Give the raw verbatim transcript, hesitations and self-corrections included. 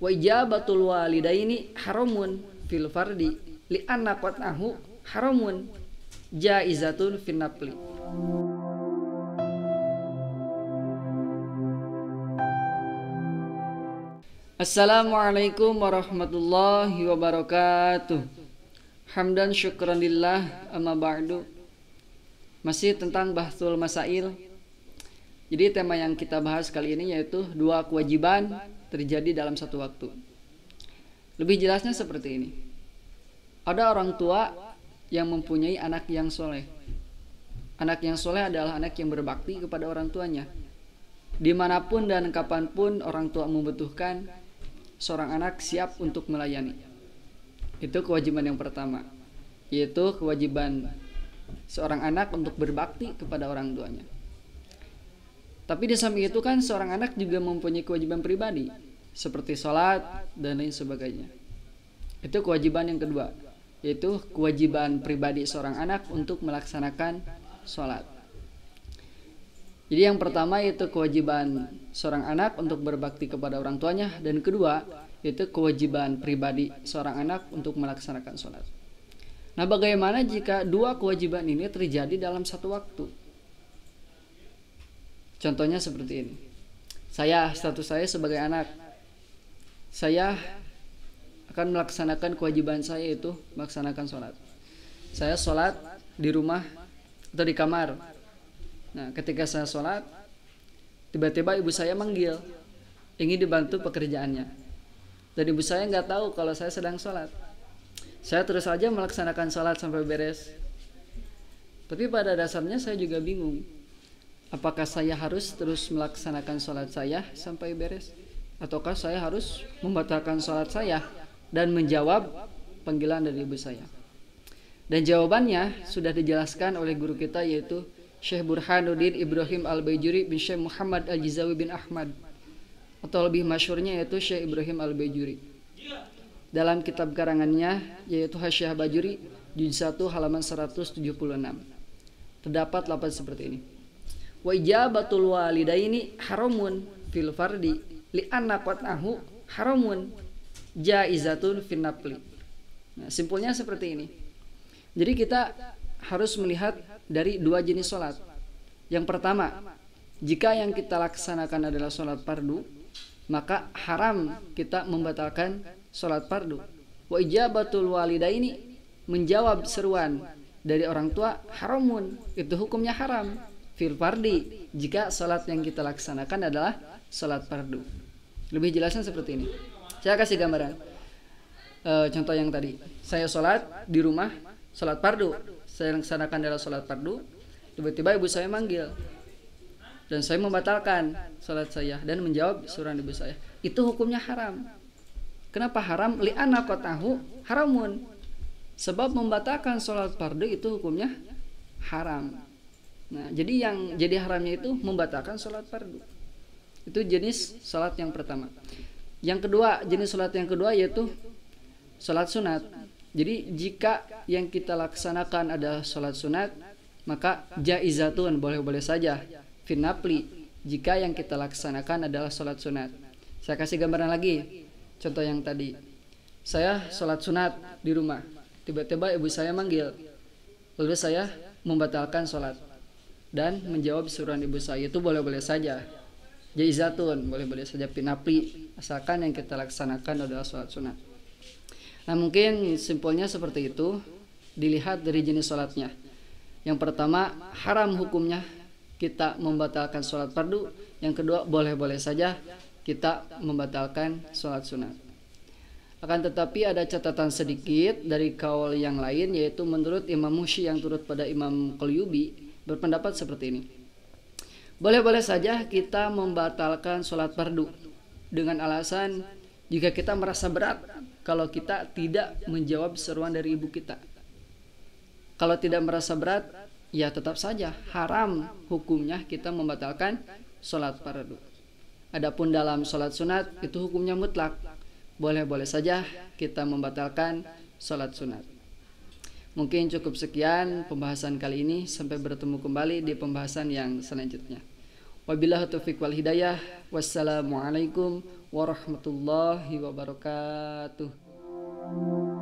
Wa ijabatul walidaini haramun fil fardi li anna qat'ahu haramun jaizatun fin nafli. Assalamualaikum warahmatullahi wabarakatuh. Hamdan syukran lillah, amma ba'du. Masih tentang bahsul masail. Jadi tema yang kita bahas kali ini yaitu dua kewajiban terjadi dalam satu waktu. Lebih jelasnya seperti ini. Ada orang tua yang mempunyai anak yang soleh. Anak yang soleh adalah anak yang berbakti kepada orang tuanya. Dimanapun dan kapanpun orang tua membutuhkan, seorang anak siap untuk melayani. Itu kewajiban yang pertama, yaitu kewajiban seorang anak untuk berbakti kepada orang tuanya. Tapi di samping itu kan seorang anak juga mempunyai kewajiban pribadi seperti sholat dan lain sebagainya. Itu kewajiban yang kedua, yaitu kewajiban pribadi seorang anak untuk melaksanakan sholat. Jadi yang pertama yaitu kewajiban seorang anak untuk berbakti kepada orang tuanya, dan kedua yaitu kewajiban pribadi seorang anak untuk melaksanakan sholat. Nah, bagaimana jika dua kewajiban ini terjadi dalam satu waktu? Contohnya seperti ini. Saya, status saya sebagai anak, saya akan melaksanakan kewajiban saya, itu melaksanakan sholat. Saya sholat di rumah atau di kamar. Nah, ketika saya sholat, tiba-tiba ibu saya manggil, ingin dibantu pekerjaannya. Dan ibu saya nggak tahu kalau saya sedang sholat. Saya terus saja melaksanakan sholat sampai beres. Tapi pada dasarnya saya juga bingung. Apakah saya harus terus melaksanakan sholat saya sampai beres? Ataukah saya harus membatalkan sholat saya dan menjawab panggilan dari ibu saya? Dan jawabannya sudah dijelaskan oleh guru kita, yaitu Syekh Burhanuddin Ibrahim Al-Baijuri bin Syekh Muhammad Al-Jizawi bin Ahmad, atau lebih masyhurnya yaitu Syekh Ibrahim Al-Baijuri. Dalam kitab karangannya yaitu Hasyiah Bajuri juz satu halaman seratus tujuh puluh enam terdapat lafaz seperti ini. Wa ijabatul walidaini haramun fil fardi li anna qat'ahu haramun jaizatun fin nafli. Nah, simpulnya seperti ini. Jadi kita harus melihat dari dua jenis sholat. Yang pertama, jika yang kita laksanakan adalah sholat fardu, maka haram kita membatalkan sholat fardu. Wa ijabatul walidaini, menjawab seruan dari orang tua, haramun, itu hukumnya haram fil fardi, jika sholat yang kita laksanakan adalah sholat fardu. Lebih jelasnya seperti ini. Saya kasih gambaran. E, contoh yang tadi, saya sholat di rumah, sholat fardu, saya laksanakan adalah sholat fardu. Tiba-tiba ibu saya manggil dan saya membatalkan sholat saya dan menjawab suruhan ibu saya. Itu hukumnya haram. Kenapa haram? Li'anna qat'ahu haramun. Sebab membatalkan sholat fardu itu hukumnya haram. Nah, jadi yang jadi haramnya itu membatalkan sholat fardu. Itu jenis sholat yang pertama. Yang kedua, jenis sholat yang kedua yaitu sholat sunat. Jadi jika yang kita laksanakan adalah sholat sunat, maka jaizatun, boleh-boleh saja, fin nafli, jika yang kita laksanakan adalah sholat sunat. Saya kasih gambaran lagi. Contoh yang tadi, saya sholat sunat di rumah, tiba-tiba ibu saya manggil, lalu saya membatalkan sholat dan menjawab suruhan ibu saya, itu boleh-boleh saja, jaizatun, boleh-boleh saja fin nafli, asalkan yang kita laksanakan adalah sholat sunat. Nah, mungkin simpelnya seperti itu, dilihat dari jenis sholatnya. Yang pertama, haram hukumnya kita membatalkan sholat fardu. Yang kedua, boleh-boleh saja kita membatalkan sholat sunat. Akan tetapi ada catatan sedikit dari kaul yang lain, yaitu menurut Imam Mushi yang turut pada Imam Qalyubi berpendapat seperti ini. Boleh-boleh saja kita membatalkan sholat fardu dengan alasan jika kita merasa berat kalau kita tidak menjawab seruan dari ibu kita. Kalau tidak merasa berat, ya tetap saja haram hukumnya kita membatalkan sholat fardu. Adapun dalam sholat sunat itu hukumnya mutlak, boleh-boleh saja kita membatalkan sholat sunat. Mungkin cukup sekian pembahasan kali ini, sampai bertemu kembali di pembahasan yang selanjutnya. Wabillahi taufiq wal hidayah. Wassalamualaikum warahmatullahi wabarakatuh.